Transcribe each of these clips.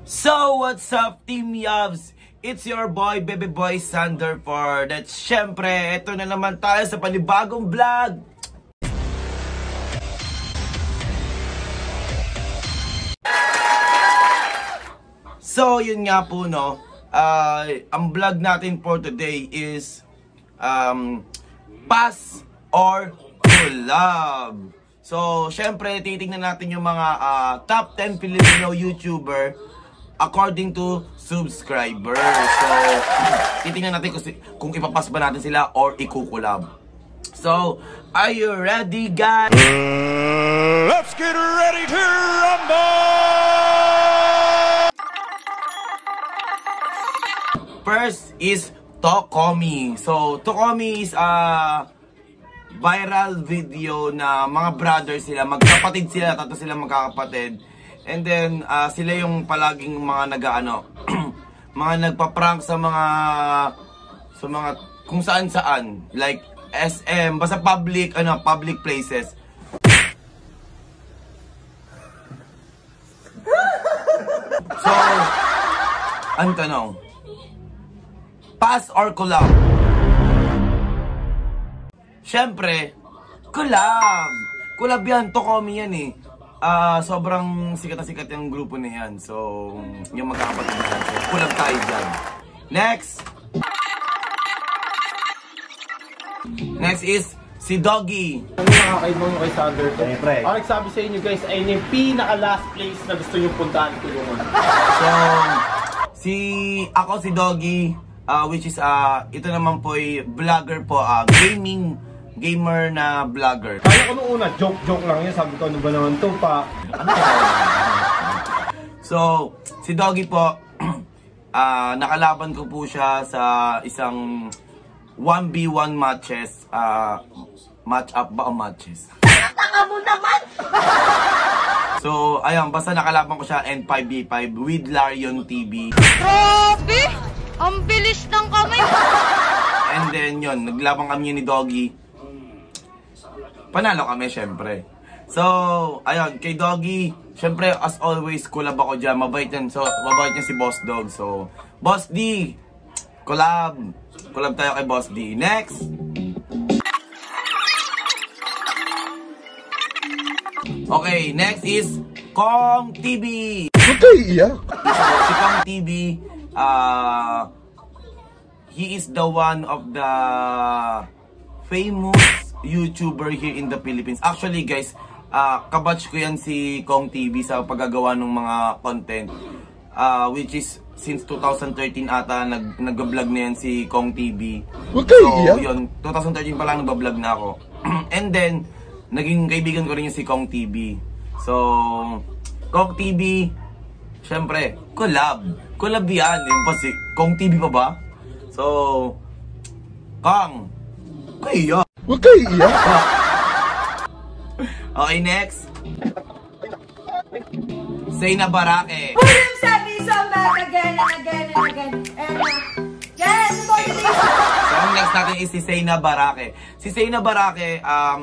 So, what's up, Team Yabs? It's your boy, Baby Boy Sanderford. At syempre, eto na naman tayo sa panibagong vlog. So, yun nga po, no. Ang vlog natin for today is Pass or Collab. So, syempre, titignan natin yung mga top 10 Filipino YouTuber according to subscribers. So, titingnan natin kung ipapas ba natin sila or ikukulab. So, are you ready, guys? Let's get ready to rumble! First is Tokomi. So, Tokomi is viral video na mga brothers sila, magkapatid sila, tatlo sila magkakapatid. And then, sila yung palaging mga mga nagpa-prank sa mga kung saan-saan. Like, SM, basta public places. So, ang tanong, pass or collab? Siyempre, collab! Collab yan, Tokomi yan eh. Sobrang sikat na sikat yung grupo na yan. So, yung magkakapatid na yan. So, collab tayo dyan. Next is si Doggy. Ano nakakaibang nyo kay Sanderford? Ang nagsabi sa inyo guys ay yung pinaka-last place na gusto nyo puntahan tulungan. So, ako si Doggy, which is, ito naman po ay vlogger po, gamer na vlogger. Kaya ko nung una, joke lang yan. Sabi ko, ano ba naman to pa? So, si Doggy po, nakalaban ko po siya sa isang 1v1 matches. Match up ba o matches? Tanga mo naman! So, ayun, basta nakalaban ko siya N5v5 with Larion TV. Grabe! Ang bilis ng kamay! And then yun, naglaban kami ni Doggy. Panalo kami, syempre. So, ayun, kay Doggy, syempre, as always, collab ako dyan. Mabait yan. So, mabait yan si Boss Dog. So, Boss D, collab. Collab tayo kay Boss D. Next! Okay, next is Kong TV. Okay, yeah. Si Kong TV, he is the one of the famous YouTuber here in the Philippines. Actually guys, kabatch ko yan si Kong TV sa paggagawa ng mga content, which is since 2013 ata nag-vlog na yan si Kong TV. Okay, so yeah. yun, 2013 pa lang nag-vlog na ako. And then naging kaibigan ko rin yung si Kong TV. So Kong TV, syempre collab yan, yung pa si Kong TV pa ba? So Kong, kaya Okay, yeah. okay, next. Seyna Barake. Put him sabi so back again and again and again. And yes, So, ang next natin is si Seyna Barake. Si Seyna Barake,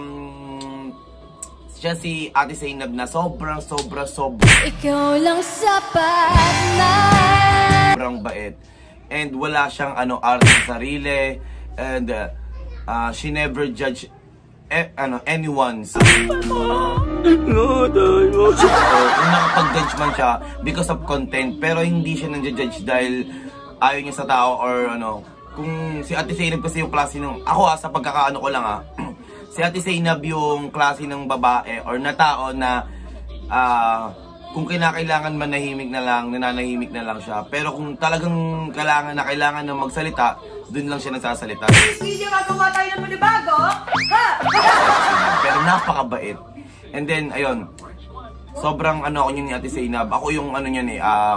siya si Ate Zainab na sobra. ikaw lang sapat na. Sobrang bait. And wala siyang arte sa sarili. And she never judge anyone. So, kung nakapag-judge man siya because of content, pero hindi siya nang-judge dahil ayaw niya sa tao or kung si Ate Zainab kasi yung klase ng sa pagkakaano ko lang si Ate Zainab yung klase ng babae or na tao na kung kinakailangan manahimik na lang, nananahimik na lang siya. Pero kung talagang kailangan na magsalita, dun lang siya nagsasalita. Video magawa tayo ng manibago? Ha? Pero napakabait. And then, ayun, sobrang ako yun ni Ate Zainab. Ako yung niyan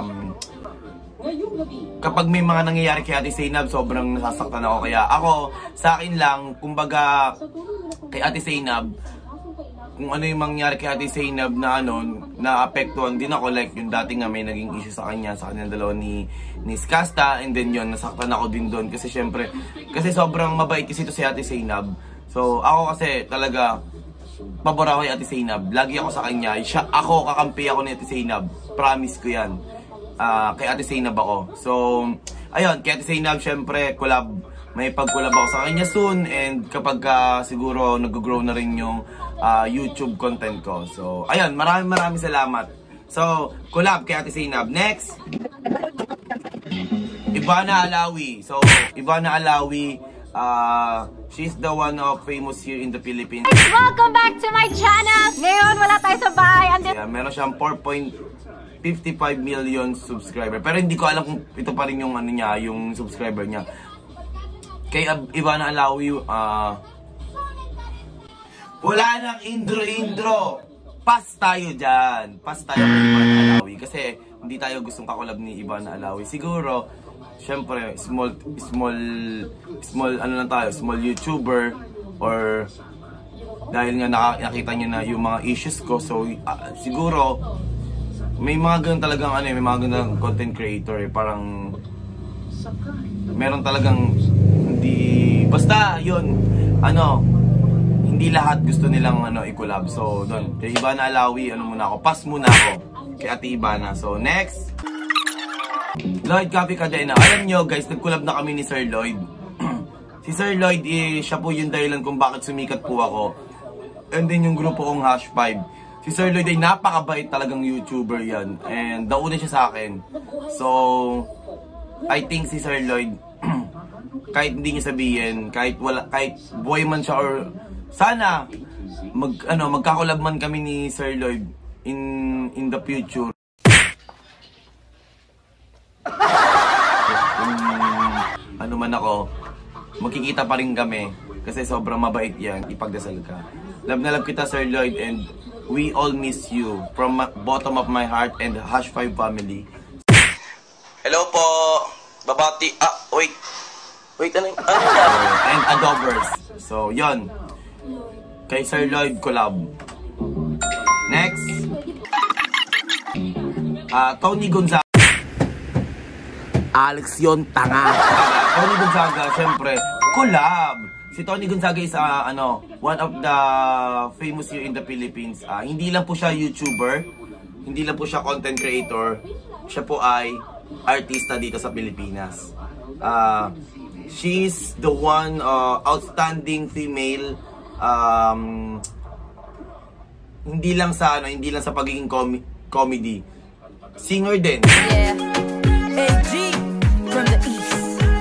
kapag may mga nangyayari kay Ate Zainab, sobrang nasasaktan ako. Kaya ako, sa akin lang, kumbaga, kay Ate Zainab, kung ano yung mangyari kay Ate Zainab na naapektuhan din ako. Like yung dati nga may naging issue sa kanyang dalawa ni Skasta, and then yun, nasaktan ako din doon kasi syempre, kasi sobrang mabait kasi ito si Ate Zainab. So ako kasi talaga pabor ako kay Ate Zainab. Lagi ako sa kanya. Ako kakampi ako ni Ate Zainab. Promise ko yan. kay Ate Zainab ako. So, ayun, kay Ate Zainab, syempre, collab. May pag-collab ako sa kanya soon. And kapag siguro nag-grow na rin yung YouTube content ko. So, ayun, maraming salamat. So, collab kay Ate Zainab. Next! Ivana Alawi. So, Ivana Alawi, she's the one of famous here in the Philippines. Welcome back to my channel! Ngayon, wala tayo sa bahay. Yeah, meron siyang 4.55 million subscriber. Pero hindi ko alam kung ito pa rin yung ano niya, yung subscriber niya. Kay Ivana Alawi, wala nang intro. Pass tayo dyan. Pass tayo kay Ivana Alawi. Kasi hindi tayo gustong kakolab ni Ivana Alawi. Siguro, syempre, small ano lang tayo, small YouTuber. Or dahil nga nakita niya na yung mga issues ko. So, siguro, may mga ganun talagang ano, may mga ganun content creator. Parang, meron talagang hindi, basta yun, ano, hindi lahat gusto nilang ano i-collab. So doon, kay Ivana Alawi, ano muna ako, pass muna ako kay Ate Ivana. So next, Lloyd Cafe Cadena. Alam nyo guys, nag-collab na kami ni Sir Lloyd. Si Sir Lloyd, siya po yung dahilan kung bakit sumikat po ako. And then yung grupo kong #5. Si Sir Lloyd ay napakabait talagang YouTuber yan. And nauna siya sa akin. So I think si Sir Lloyd, kahit hindi niya sabihin, kahit buhay man siya or sana magkakolab man kami ni Sir Lloyd in the future. Ano man ako, magkikita pa rin kami kasi sobrang mabait yan, ipagdasal ka. Love na love kita Sir Lloyd, and we all miss you from bottom of my heart and #5 family. Hello po, babati, wait, ano yung, and Adobers. So, yon. Kay Sir Lloyd, collab. Next. Tony Gonzaga. Alex yon, tanga. Tony Gonzaga, syempre, collab. Si Tony Gonzaga is, one of the famous here in the Philippines. Hindi lang po siya YouTuber. Hindi lang po siya content creator. Siya po ay artista dito sa Pilipinas. She's the one outstanding female, hindi lang sa pagiging comedy, singer din. Yeah. AG from the east.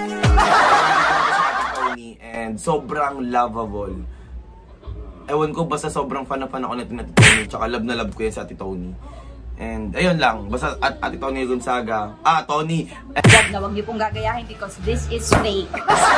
And sobrang lovable. Ewan ko, basta sobrang fan ako natin Ate Tony, tsaka love na love ko yan sa Ate Tony. And ayun lang, basta Ate Tony Gonzaga. Tony. Wag na wag niyo pong gagayahin because this is fake.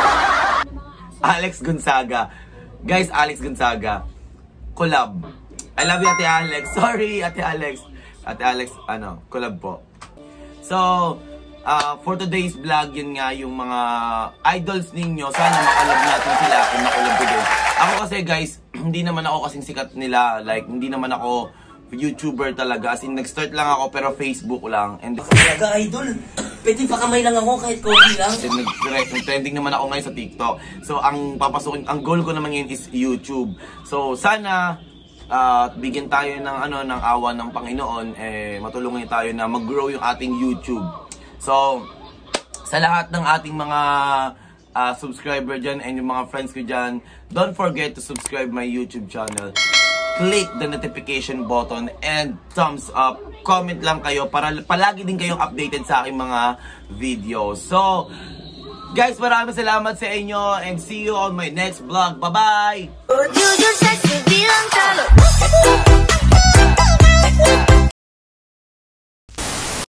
Alex Gonzaga. Guys, Alex Gonzaga. Collab. I love you, Ate Alex. Sorry, Ate Alex. Ate Alex, collab po. So, for today's vlog, yun nga yung mga idols ninyo. Sana makalab natin sila kung makulab ko din. Ako kasi guys, hindi naman ako kasing sikat nila. Like, hindi naman ako YouTuber talaga. As in, nag-start lang ako pero Facebook lang. And talaga, idol. Pwede pa kamay lang ako kahit konti lang. Nag-trending naman ako ngayon sa TikTok. So, ang goal ko naman ngayon is YouTube. So, sana bigyan tayo ng awa ng Panginoon, matulungan tayo na mag-grow yung ating YouTube. So, sa lahat ng ating mga subscriber dyan and yung mga friends ko dyan, don't forget to subscribe my YouTube channel. Click the notification button and thumbs up. Comment lang kayo para palagi din kayong updated sa aking mga videos. So, guys, maraming salamat sa inyo and see you on my next vlog. Bye-bye!